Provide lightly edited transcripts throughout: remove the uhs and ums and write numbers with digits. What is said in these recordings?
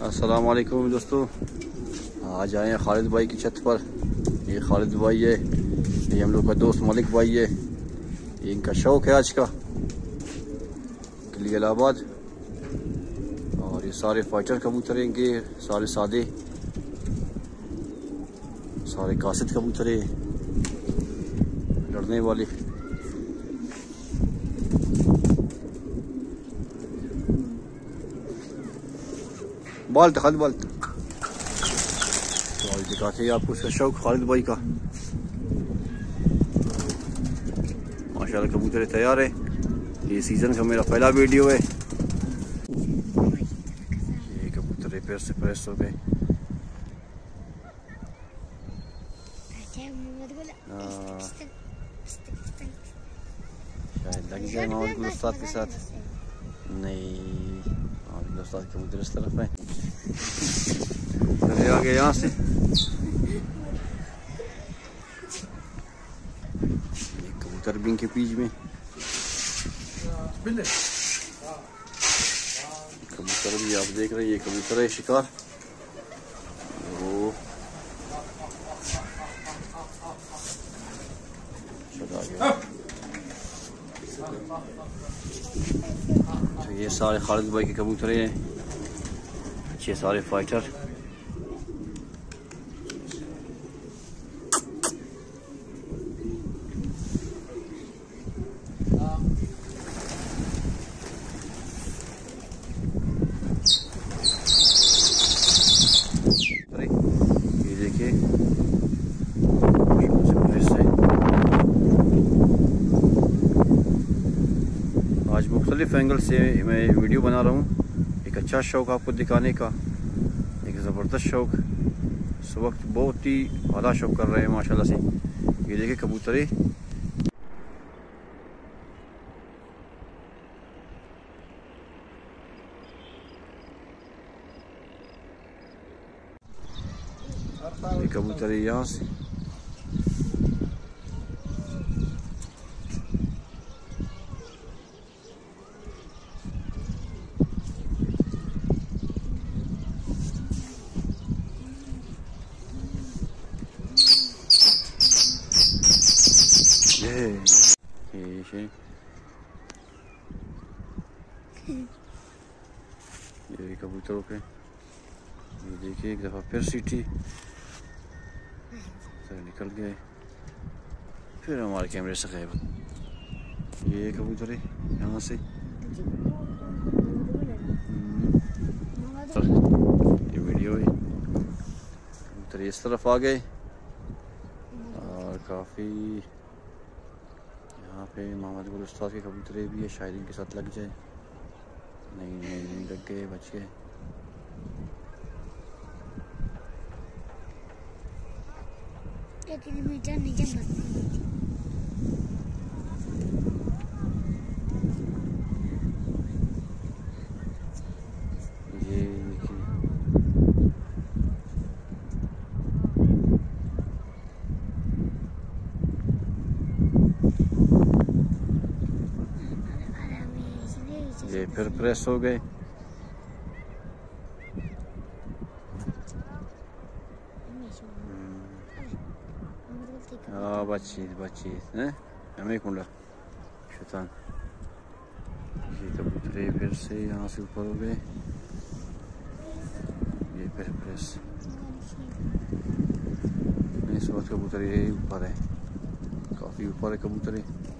अस्सलाम वालेकुम दोस्तों, आज आए हैं खालिद भाई की छत पर। ये खालिद भाई है, ये हम लोग का दोस्त मलिक भाई है। ये इनका शौक है आज का कलीलाबाद। और ये सारे फाइटर कबूतर हैं इनके, सारे सादे, सारे कासिद कबूतर हैं, लड़ने वाले। बाल खालिद बाल तो आज दिखाते हैं आपको उसका शौक खालिद भाई का। माशाल्लाह कबूतर तैयार है। ये सीज़न का मेरा पहला वीडियो है। ये कबूतर पैर से प्रेस हो गए। शायद लग जाए मोहम्मद गुल उस्ताद के साथ। नहीं, मोहम्मद गुल उस्ताद कबूतर इस तरफ है। चले आगे यहाँ से। ये कबूतर भी इनके बीच में। कबूतर भी आप देख रहे हैं, ये कबूतर है शिकार। वो चला गया। तो ये सारे खालिद भाई के कबूतर हैं, अच्छे सारे फाइटर। ये देखिए आज मुख्तलिफ एंगल से मैं वीडियो बना रहा हूँ। एक अच्छा शौक आपको दिखाने का, एक ज़बरदस्त शौक। इस वक्त बहुत ही आला शौक कर रहे हैं माशाल्लाह से। ये देखिए कबूतरे। ये कबूतरे यहाँ से ये कबूतरों के। ये देखिए एक दफ़ा फिर सीटी निकल गए, फिर हमारे कैमरे से गायब। ये कबूतर है यहाँ से। ये वीडियो है। कबूतर इस तरफ आ गए और काफ़ी यहाँ पे मोहम्मद गुल उस्ताद के कबूतरे भी है, शायद इनके साथ लग जाए। नहीं लग गए, बच गए। मीटर नीचे ये देखिए ये फिर प्रेस हो गए। बची हैं हमें कुंडा शैतान। ये कबूतरे फिर से यहाँ से ऊपर हो गए। ये फिर प्रेस। इस वक्त कबूतर ये ऊपर है, काफ़ी ऊपर है कबूतर।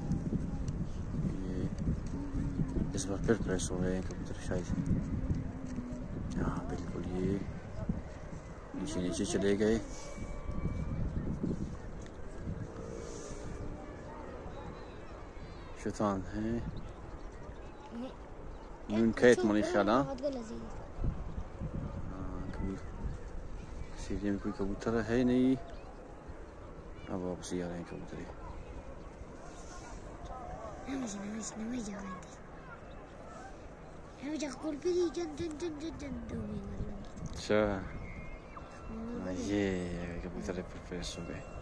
ये इस बार फिर प्रेस हो गए कबूतर शायद। हाँ बिल्कुल, ये नीचे चले गए। शैतान है खेत मनी ख्याल। सीधे में कोई कबूतर है नहीं। अब वापस ही आ रहे हैं कबूतर। अच्छा, ये कबूतर प्रेस हो गए।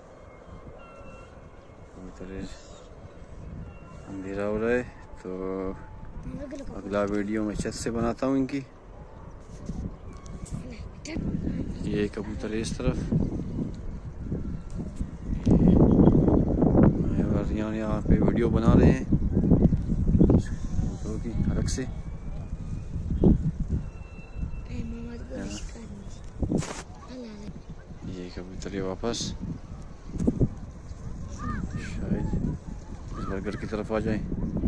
कबूतर अंधेरा हो रहा है तो अगला वीडियो मैं छत से बनाता हूँ इनकी। ये कबूतर है इस तरफ, यहाँ पे वीडियो बना रहे हैं कबूतरों की अलग से। ये कबूतर है वापस, शायद इस बार घर की तरफ आ जाए।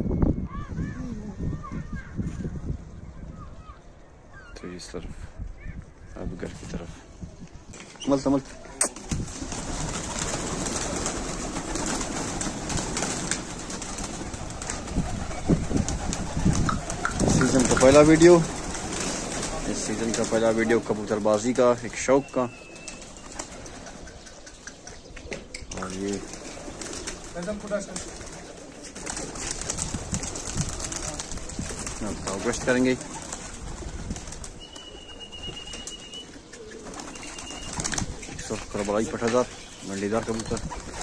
तो इस तरफ अब घर की तरफ मल समल। सीजन का पहला वीडियो, इस सीजन का पहला वीडियो कबूतरबाजी का, एक शौक का। और ये वेस्ट करेंगे। बड़ा ही पठादार मंडीदार कबूतर।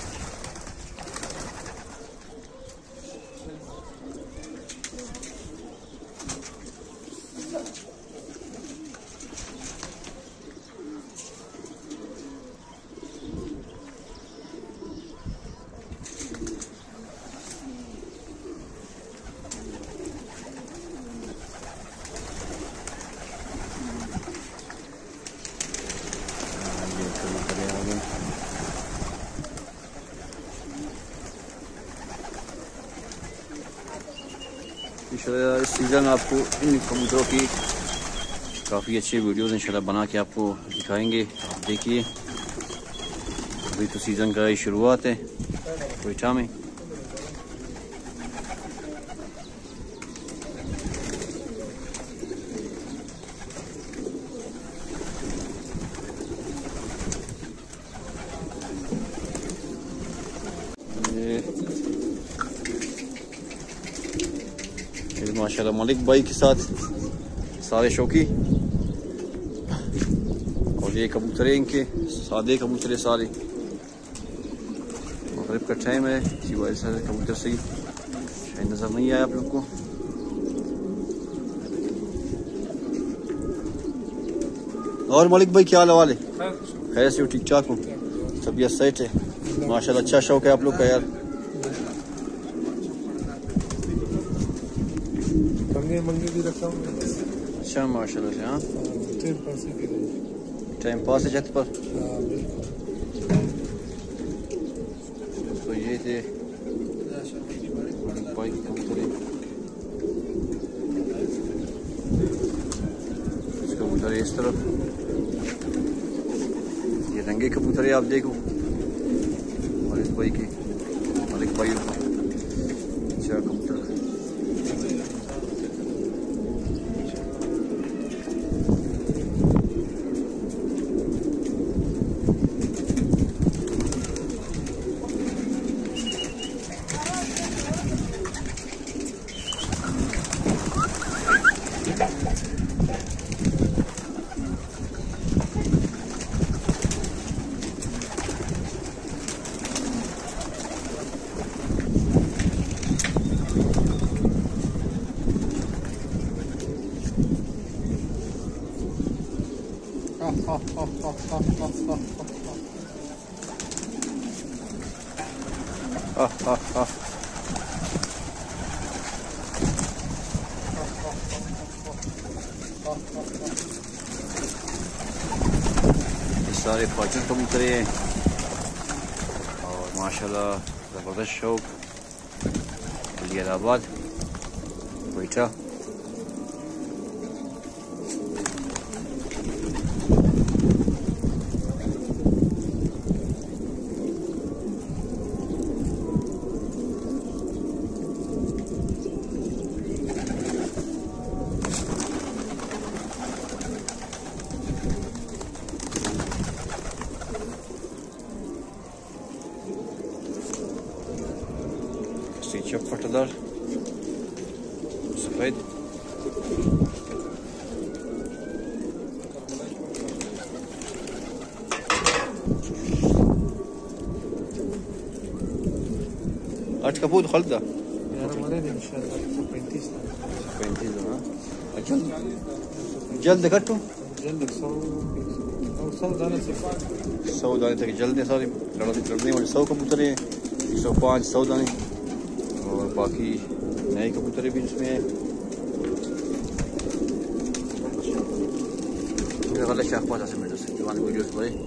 इस सीज़न आपको इन कबूतरों की काफ़ी अच्छी वीडियोस इंशाल्लाह बना के आपको दिखाएंगे। आप देखिए, अभी तो सीज़न का ही शुरुआत है कोयटा में। माशाल्लाह मलिक भाई के साथ सारे शौकी, और ये कबूतर इनके सादे कबूतर सारे। मगरिब का टाइम है, इसी वजह से कबूतर सही शायद नज़र नहीं आया आप लोग को। और मलिक भाई क्या हाल वाले? खैर से हो, ठीक ठाक हो, तबीयत सेट है? माशाल्लाह अच्छा शौक है आप लोग का यार। मंगे भी रखा हूँ। अच्छा माशाल्लाह से। हाँ, टाइम पास है छत पर। तो ये थे कबूतर इस तरफ, ये रंगे कबूतर है आप देखो, और इस भाई के मलिक भाई अच्छा कबूतर। सारे फॉर्चून कबूतर हैं और माशाल्लाह ज़बरदस्त शौक। जलालाबाद कोयटा। पटदार सफेद। आठ कपूर खलदा यार हमारे दिन इंशाल्लाह 135 हाँ। जल्द कटो जल्द 100 100 दाने से 100 दाने तक जलते हैं सारे लड़ने वाले 100 कबूतर हैं, 105 100 दाने और बाकी नए कबूतर भी इसमें हैं। वाले शाख पास से मेरे से जवान वीडियो से भाई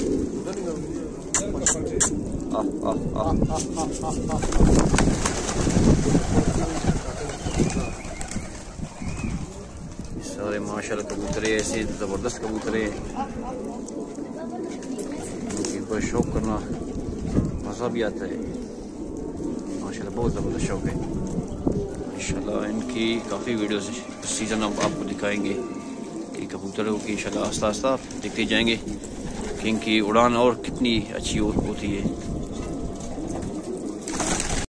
सारे माशाल्लाह कबूतर ऐसे ज़बरदस्त कबूतर हैं, इनके ऊपर शौक करना मज़ा भी आता है माशाल्लाह, बहुत ज़बरदस्त शौक है। इंशाल्लाह इनकी काफ़ी वीडियोस इस सीज़न हम आपको दिखाएंगे कि कबूतरों की इंशाल्लाह आस्ता आस्ता देखते जाएंगे कि इनकी उड़ान और कितनी अच्छी होती है।